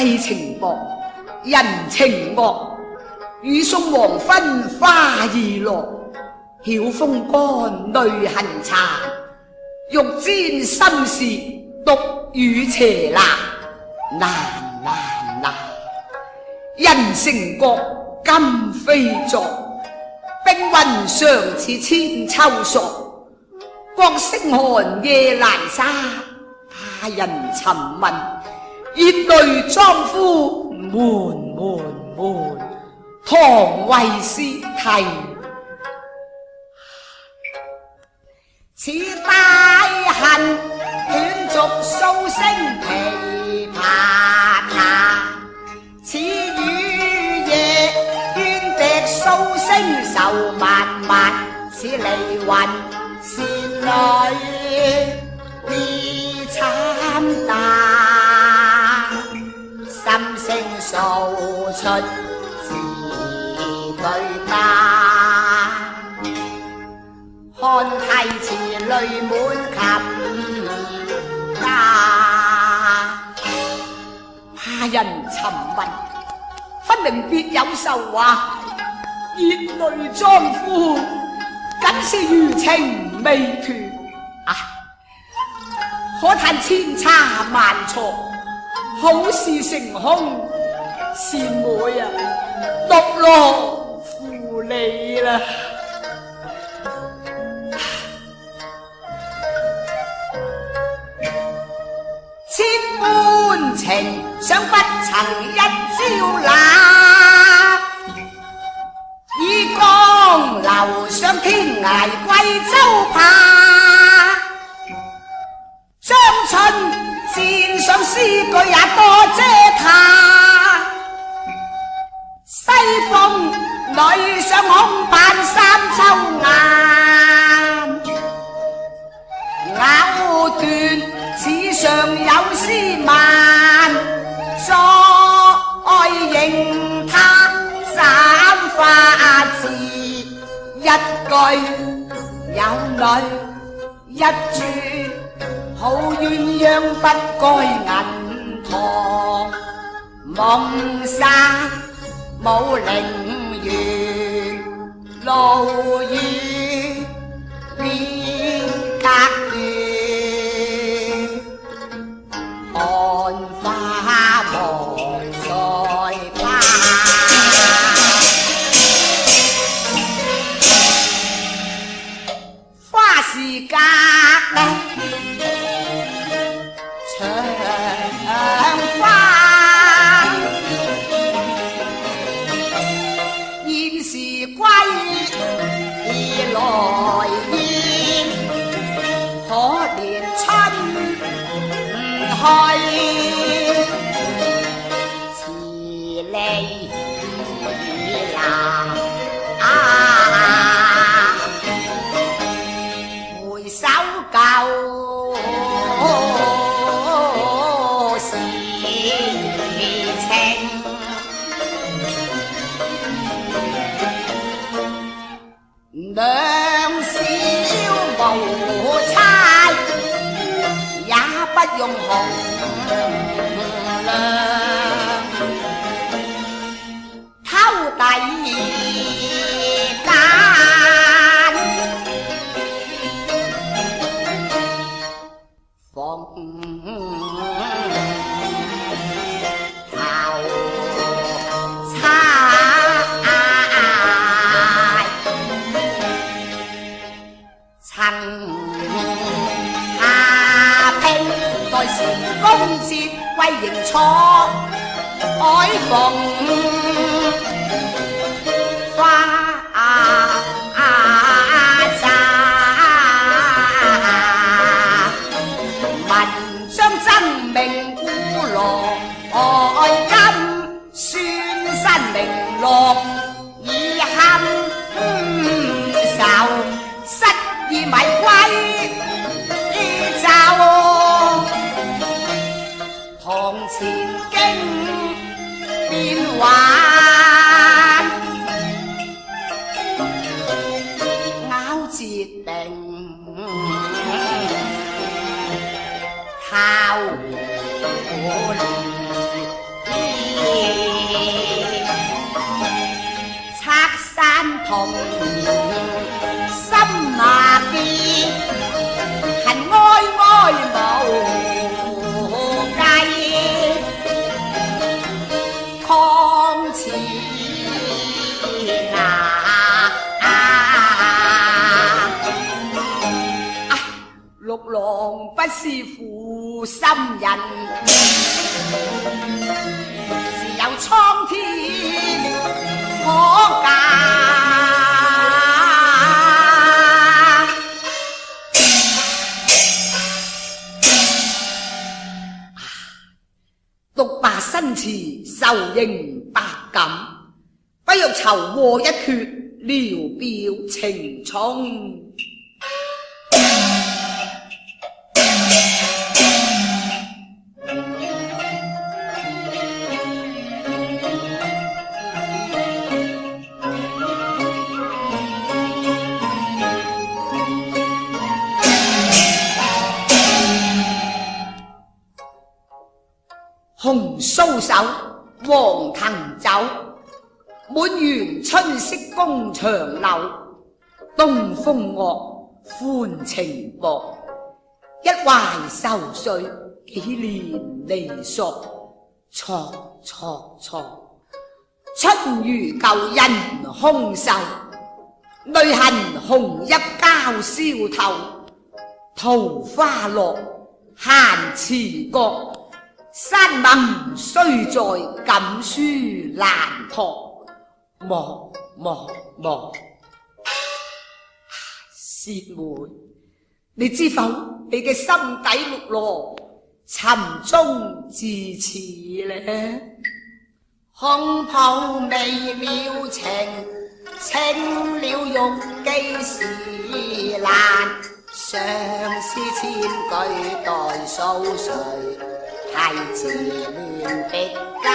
世情薄，人情惡，雨送黃昏花易落，曉風乾淚痕殘，欲簪心事獨語斜難，難難難。人成國今非昨，冰雲尚似千秋索，國聲寒夜闌珊，他人尋問，熱淚裝夫悶悶悶，唐為詩題。此大恨斷續數聲琵琶彈，此雨夜怨笛數聲愁漫漫，此離魂倩女悲慘淡，心聲訴出字對答，看題詞淚滿琴架，怕人尋問，分明別有愁懷，熱淚裝夫，僅是餘情未斷。可嘆千差萬錯，好事成空，善妹啊，獨樂負你啦。千般情，想不曾一朝冷，以江流上天涯歸州怕，將春箭上詩句也多嗟他，西風裏上空盼三秋雁，咬斷此上有詩漫，再迎他斬花字，一句有淚一注，好鴛鴦不該銀堂，夢散冇陵園，路與邊隔斷，寒花無再花，花是隔長花，現時歸來燕，可憐春去，遲離難回首舊時情，兩小無猜，也不用紅亮，偷底間逢頭猜，曾下聘待時公節為迎錯海逢花灑，文章真名古來今，宣身名落已堪愁，失意迷歸就堂前經變幻，咬節定靠同心啊結，恨哀哀無計，抗前六郎不是負心人，自有蒼天可鑑。獨罷新詞，受刑百感，不欲酬禍一決，聊表情重。紅酥手，黃藤酒，滿園春色宮牆柳。東風惡，歡情薄，一懷愁緒，幾年離索。錯錯錯，春如舊人空瘦，淚痕紅一交燒透。桃花落，閒池閣。山盟雖在錦書難託，莫莫莫。師妹，你知否？你嘅心底綠羅，尋蹤至此呢？ 紅袍微妙情，清了玉肌是難，相思千句待訴誰？太自亂逼家，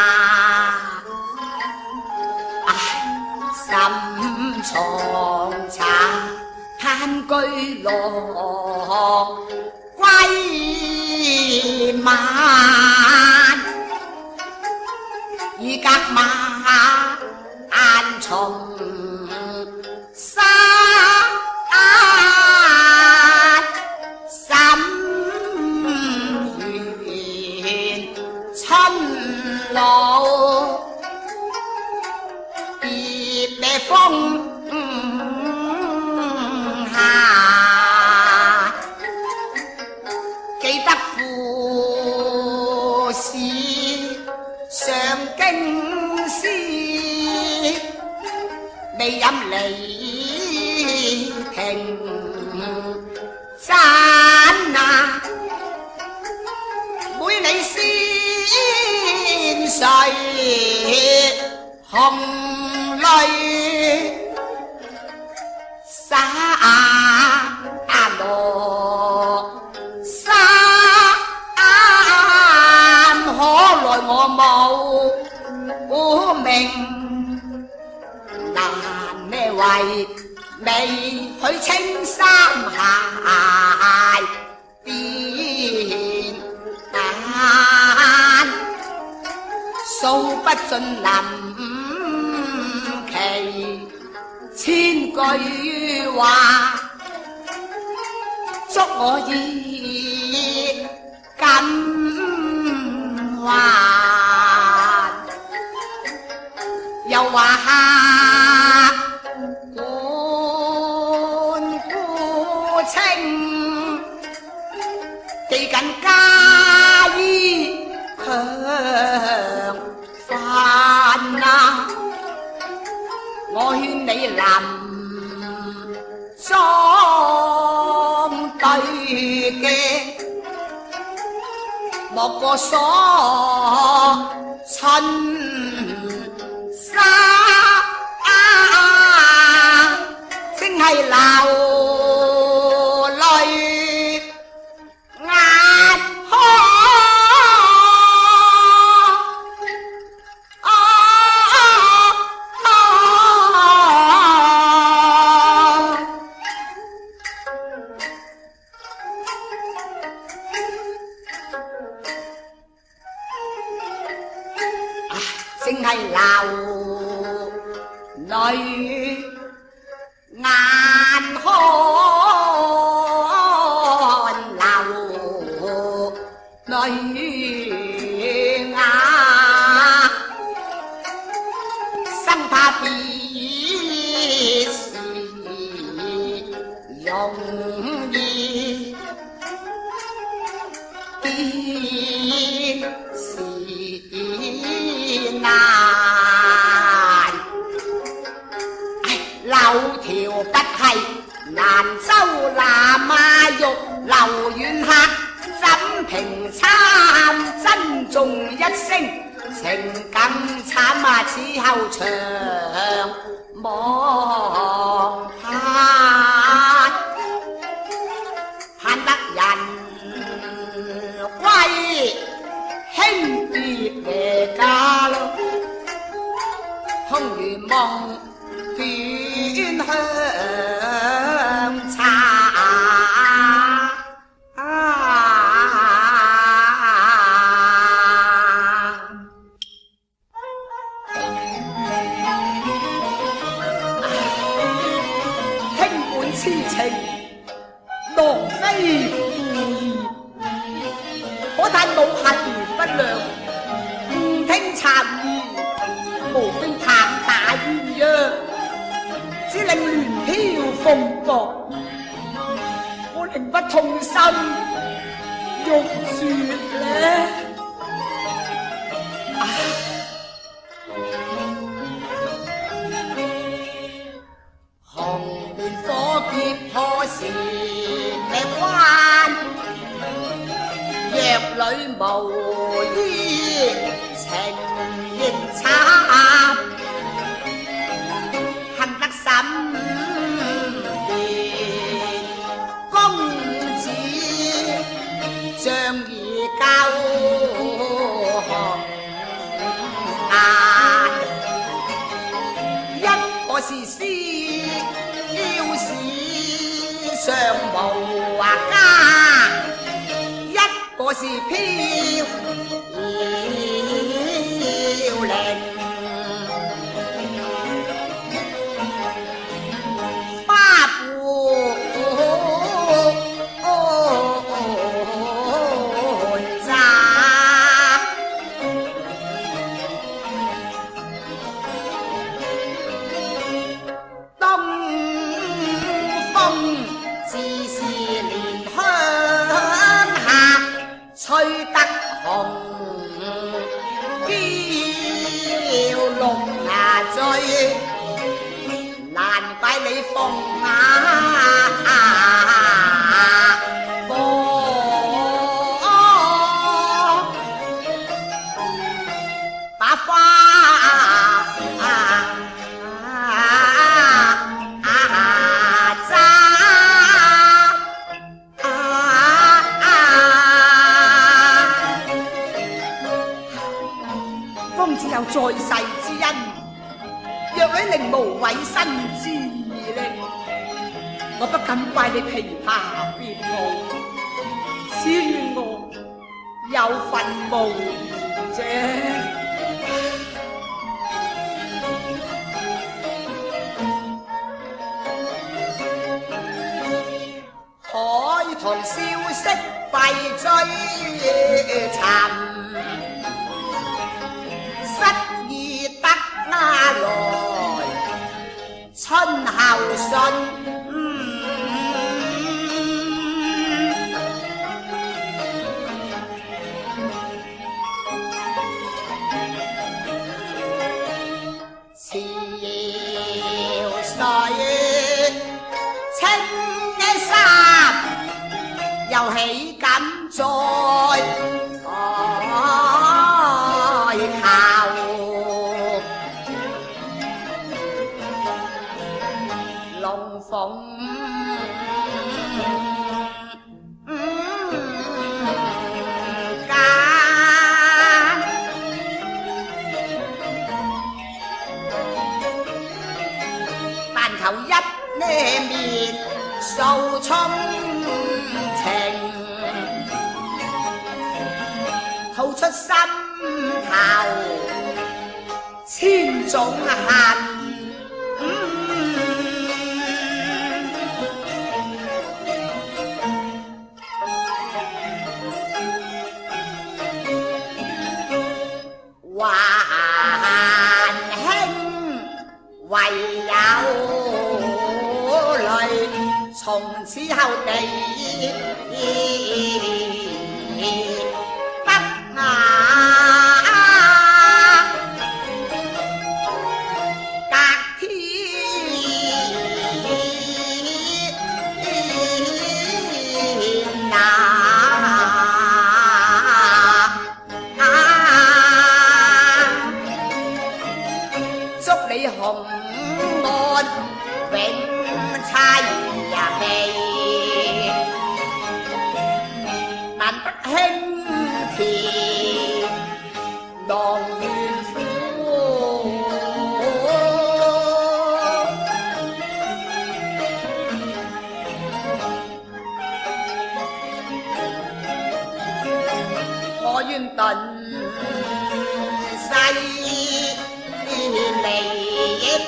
心藏茶嘆居樂歸晚，如隔馬眼從沙春老別咩風下，記得父事上京師，未飲離亭盞啊，每你先誰紅淚灑落山，可來我冇名，難咩為未許青衫鞋變眼，數不盡臨期千句話，捉我意感還，又話下管孤清，記緊家衣強飯啊！我勸你臨裝對鏡，莫過鎖春紗，正係流淚眼眶。正係流淚容易，必是難。柳條不係蘭州那馬玉，劉遠客怎平參？珍重一聲情更慘啊！此後長望盼，盼得人歸兄別離家咯，空如夢斷香茶。 痴情狼非故意，可嘆老客兒不良，誤聽讒言，無非棒打鴛鴦，只令亂飄風波。我寧不痛心欲絕呢。破時力關，藥裏無醫情亦慘，恨得心變公子，仗義交紅顏，一個是詩，要是上無家，一個是飄零，花布扎，東風自是蓮香下，吹得紅，嬌龍牙醉，難怪你鳳把花只有在世之恩，若女令無委身之意呢，我不敢怪你琵琶別舞，只願我有份無疑啫。海棠消息費追尋，失意得拿來春後信。潮水清衫，又豈敢再龍鳳間，但求一呢面訴衷情，吐出心頭千種恨。還兄唯有淚從此後地不雅。隔天祝你紅案永差也未，難得輕甜浪怨苦。我願頓世離家，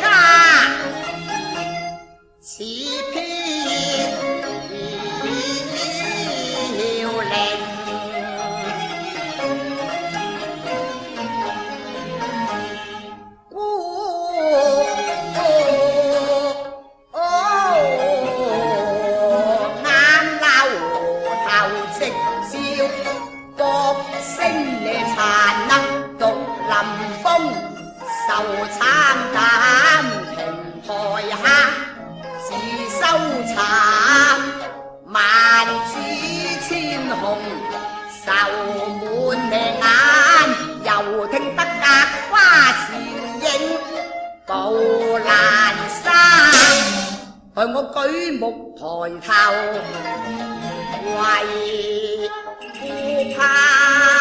此偏要令孤眼流頭夕照，角聲你殘能獨臨風，受慘淡亭台下。自收慘，萬紫千紅，愁滿你眼，又聽得格花前影，步闌珊，害我舉目抬頭，唯顧盼。